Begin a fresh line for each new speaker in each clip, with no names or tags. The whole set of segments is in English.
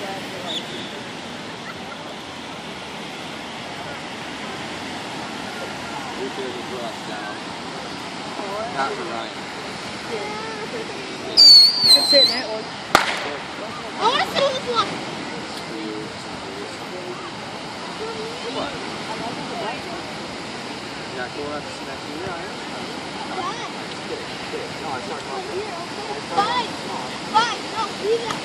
Not for Ryan.
You can sit in that one.
I want to sit in this one.
Yeah, cool. That's you, Ryan. No, I'm talking about
Fine. Fine. No, leave that.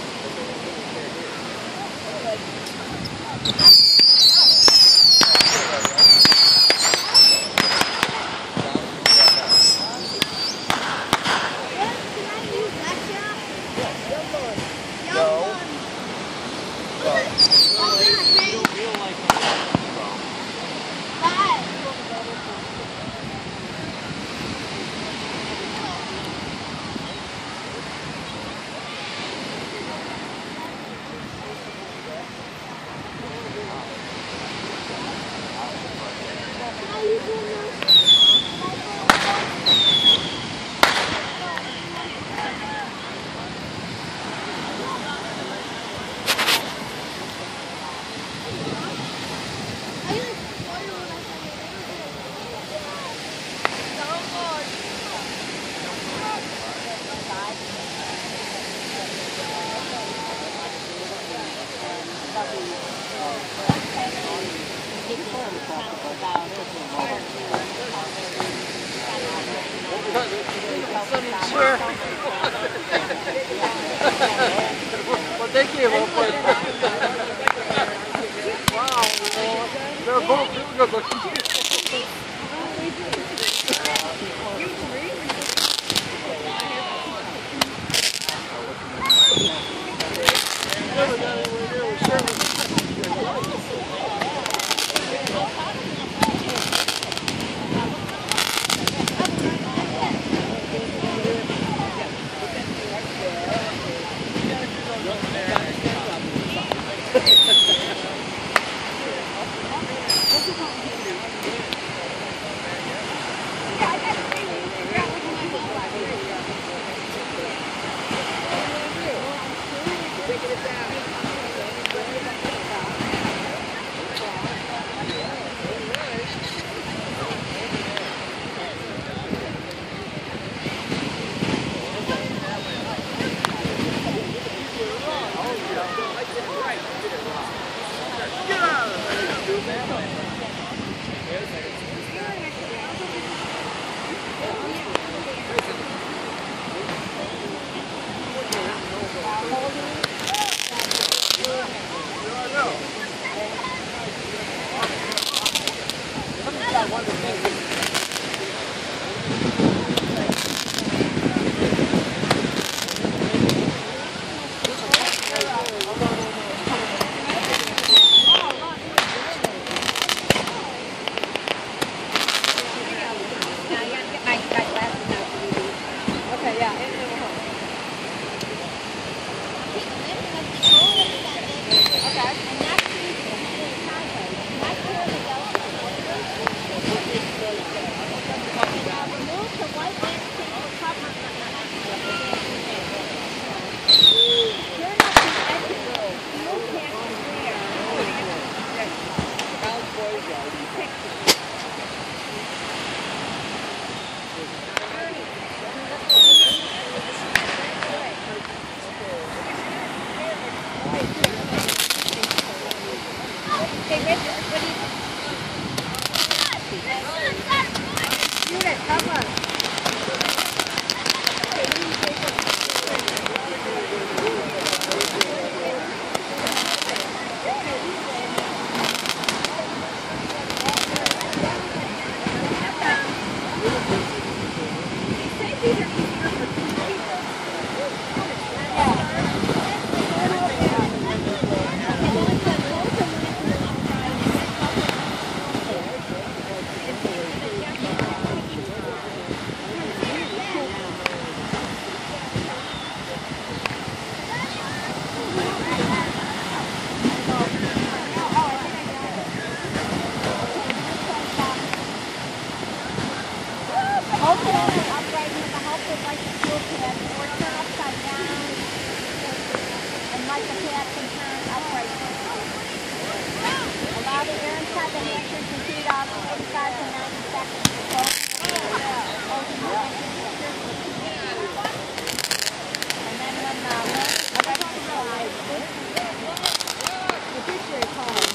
Sure. Well, thank you. Wow. They're both really good looking.
Like the cat can turn
Allow the air inside the entrance and feed off 45 to 90 seconds before closing the entrance. And then when we're ready to go, the picture is home.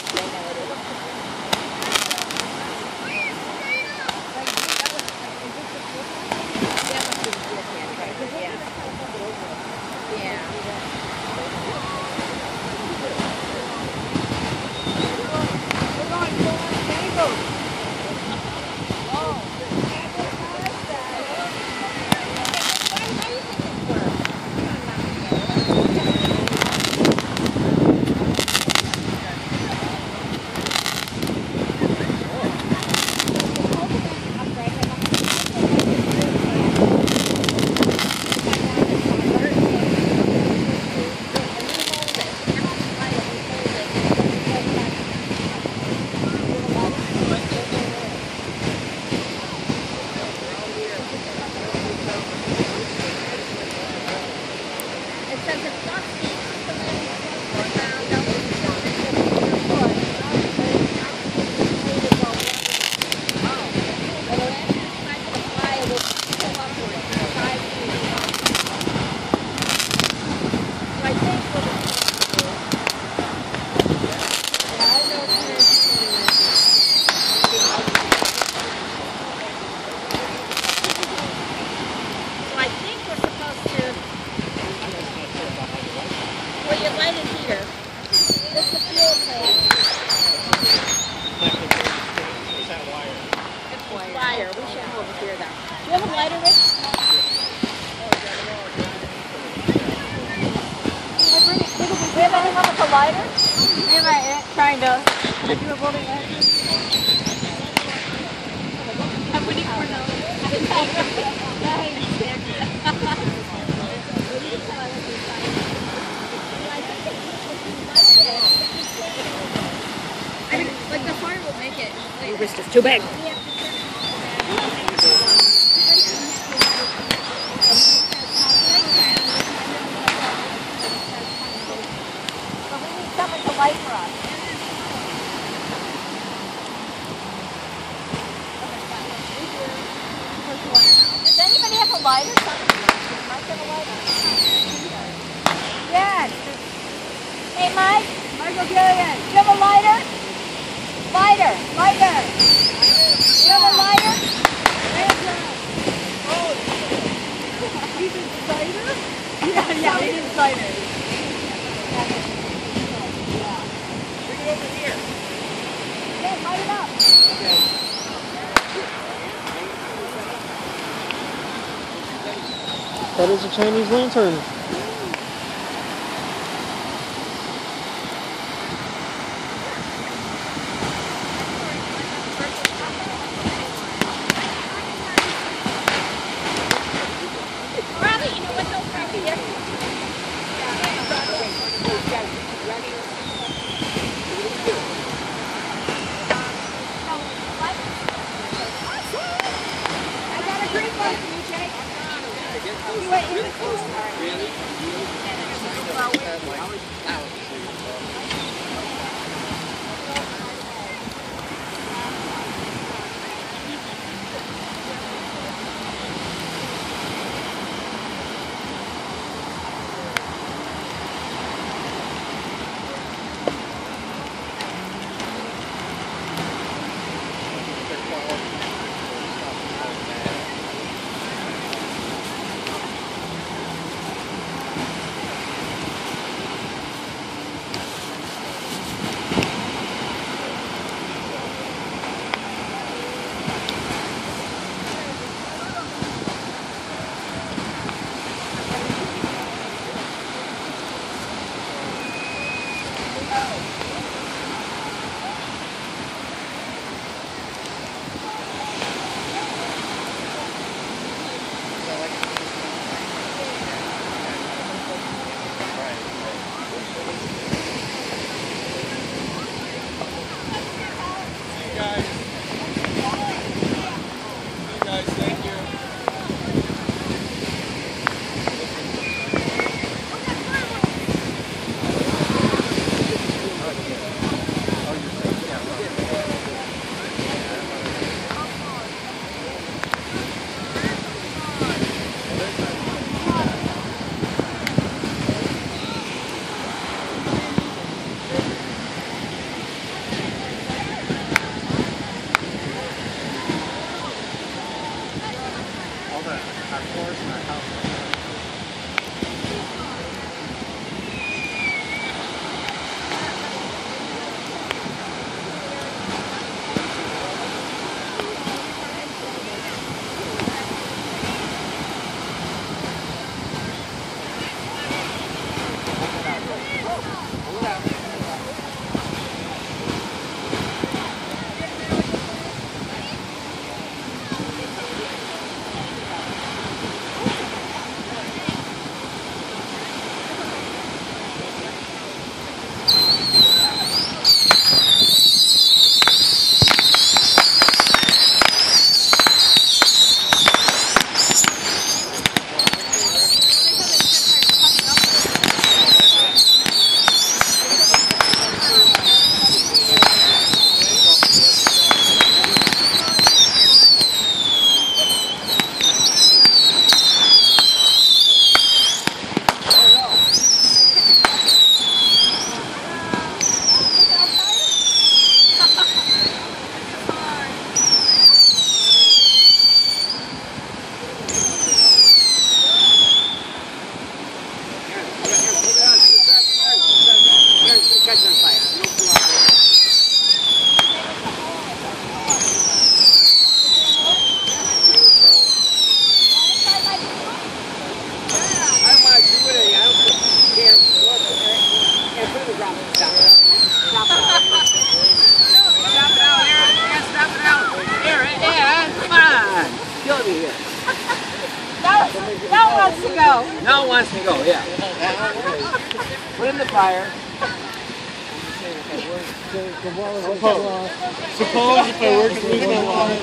Too big.
Something to light for us. Does anybody have a lighter? Mike have a lighter? Yes. Hey, Mike. Michael Gillian. Do you have a lighter? Lighter. Lighter. Do you have a lighter? Oh. He's a cider? Yeah, he's a cider.
Bring it over here.
Yeah, light it up.
That is a Chinese lantern.
wants to go, yeah. Put it in the fire.
Suppose if I were to lose my wallet,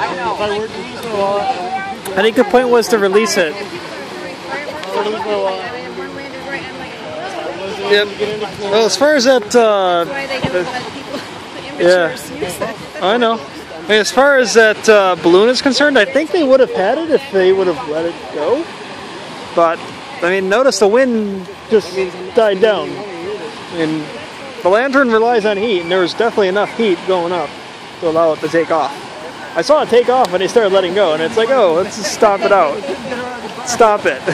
I think the point was to release it. Yep. Well, as far as that, yeah, I know. As far as that balloon is concerned, I think they would have had it if they would have let it go. But I mean, notice the wind just died down. And the lantern relies on heat, and there was definitely enough heat going up to allow it to take off. I saw it take off when they started letting go, and it's like, oh, let's just stop it out. Stop it.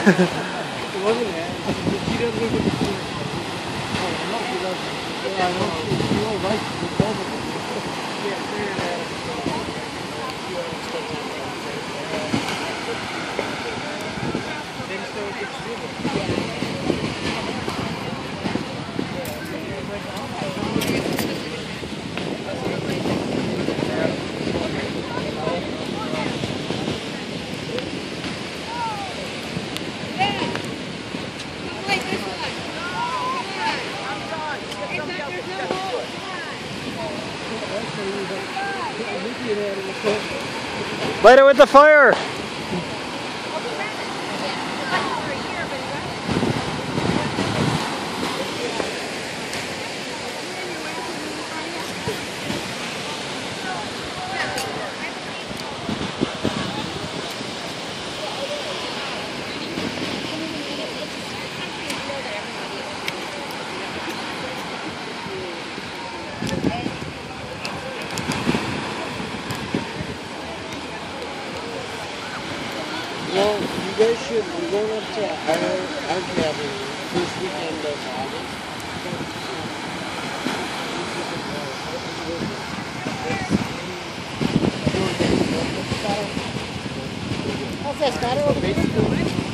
Light it with the fire!
Well, you guys should be going up to our cabin this weekend of August.
How's that, Scott?